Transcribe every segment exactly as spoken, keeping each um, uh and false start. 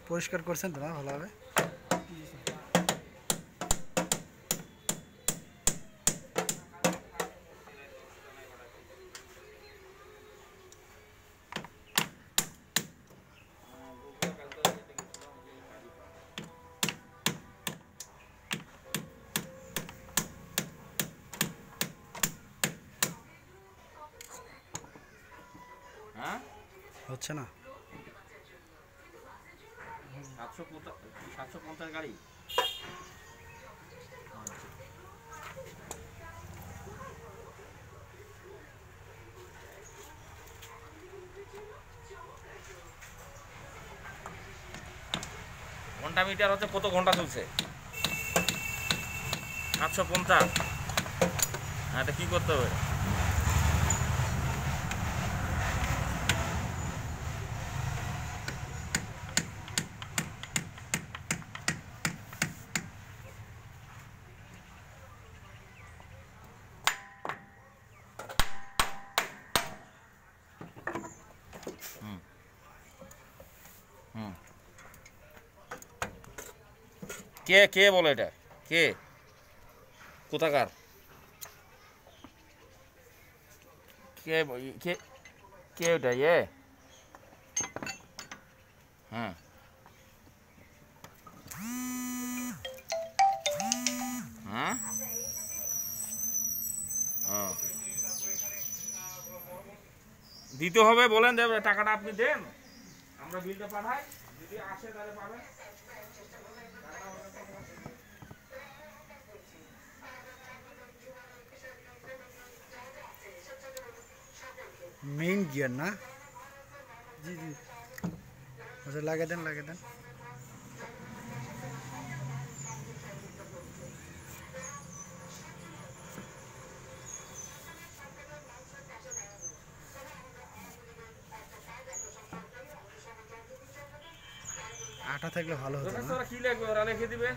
পরিষ্কার করছেন তো না ভালোভাবে? হ্যাঁ হচ্ছে না। সাতশো সাতশো পঞ্চাশ গাড়ি ঘন্টা মিটার হচ্ছে কত ঘন্টা চলছে? সাতশো পঞ্চাশ। হ্যাঁ, এটা কী করতে হবে? হুম হুম কে কে বলে এটা? কে কোথাকার? কে কে কে ওটা? ইয়ে হ্যাঁ হ্যাঁ ও দিতে হবে বলেন, দেবে টাকাটা আপনি দেন, আমরা বিলটা পাঠাই, যদি আসে তাহলে পাবেন। মেইন গিয়ার না? জি জি, আচ্ছা লাগিয়ে দেন লাগিয়ে দেন। আটা থাকলে ভালো হতো না? কি লাগবে ওরা লিখে দিবে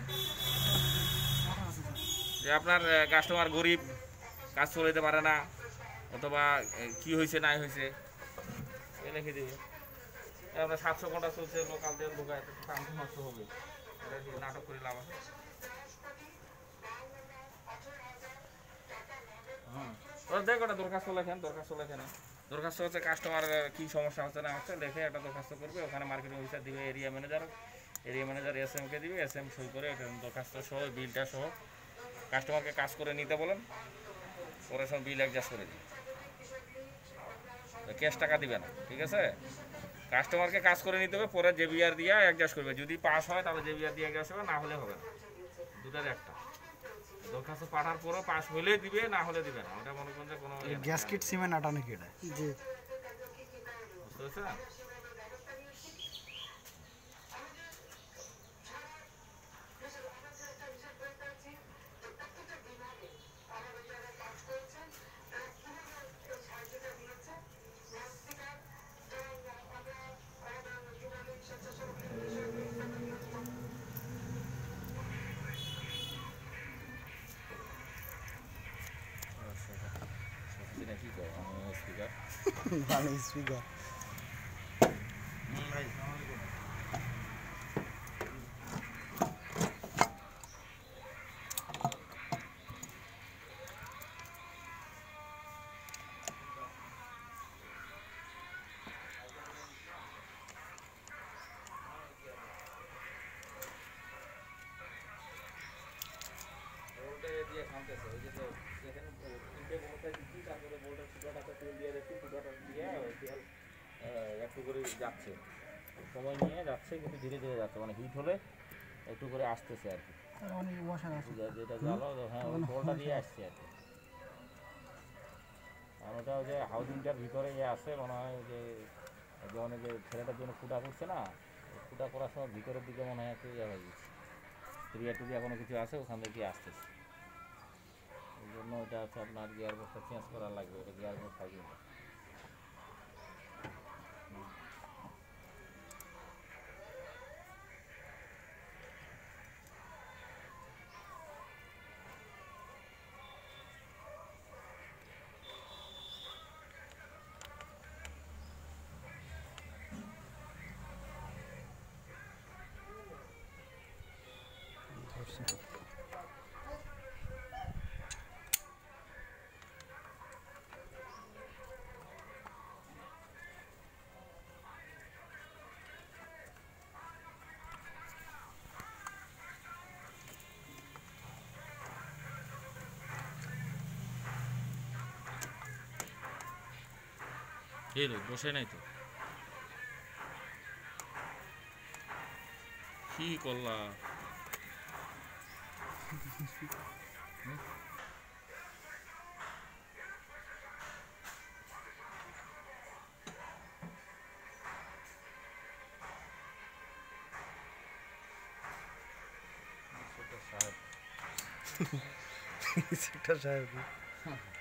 যে আপনার কাস্টমার গরিব, কাজ চলাইতে পারে না, অথবা কি হয়েছে না হয়েছে লিখে দিবে। আমরা সাতশো ঘন্টা চলছে, লোকাল দিয়ে ঢোকায় কাম নষ্ট হবে, নাটক করে লাভ আছে। হুম ওরা দেখ ওটা দরখাস্ত লেখেন, দরখাস্ত লেখেন দরখাস্ত হচ্ছে কাস্টমার কী সমস্যা হচ্ছে না হচ্ছে দেখে একটা দরখাস্ত করবে, ওখানে মার্কেটিং অফিসার দিবে area manager, area manager S M K দিবে, এস এম সই করে এটা দরখাস্ত সহ বিলটা সহ কাস্টমারকে কাজ করে নিতে বলেন, পরে সব বিল অ্যাডজাস্ট করে দিবে, ক্যাশ টাকা দিবে না, ঠিক আছে? কাস্টমারকে কাজ করে নিতে হবে, পরে জেবিআর দিয়ে অ্যাডজাস্ট করবে, যদি পাস হয় তাহলে জেবিআর দিয়ে অ্যাডজাস্ট হবে, না হলে হবে না, দুটার একটা। দরখাস্ত পাঠার পরও পাস হলে দিবে, না হলে দিবে না, ওটা মনে করেন যে কোনো গ্যাস কিট সিমেন্ট আটা নাকি এটা? জি বুঝতে পারছেন? কি কয় স্পিকার ভালো স্পিকার। দিয়ে খামতেছে ওই যে যেখানে তিনটে বোলটা দিচ্ছি, তারপরে বোলটার সুতাটাকে তেল দিয়ে দেখছি, সুতাটা দিয়ে তেল একটু করে যাচ্ছে, সময় নিয়ে যাচ্ছে কিন্তু ধীরে ধীরে যাচ্ছে, মানে হিট হলে একটু করে আসতেছে আর কি, যেটা জ্বালো হ্যাঁ ওই বোলটা দিয়ে আসছে আর কি। আর ওটা ওই যে হাউজিংটার ভিতরে যে আছে মনে হয় যে যেমন যে ছেলেটার জন্য ফুটা করছে না, ফুটা করার সময় ভিতরের দিকে মনে হয় একটু ইয়ে হয়ে গেছে, টুরিয়া টুরিয়া কোনো কিছু আছে, ওখান থেকে আসতেছে, এই জন্য ওটা হচ্ছে আপনার গিয়ার বক্সটা চেঞ্জ করা লাগবে, ওটা গিয়ার বক্স থাকবে না। এই রে বসে নাই তো কি করলা সেটা সাহেব